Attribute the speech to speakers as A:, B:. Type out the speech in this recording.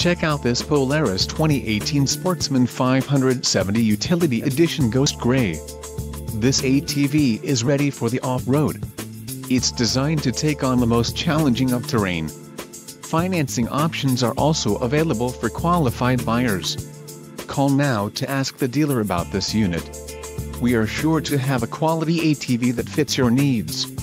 A: Check out this Polaris 2018 Sportsman 570 Utility Edition Ghost Grey. This ATV is ready for the off-road. It's designed to take on the most challenging of terrain. Financing options are also available for qualified buyers. Call now to ask the dealer about this unit. We are sure to have a quality ATV that fits your needs.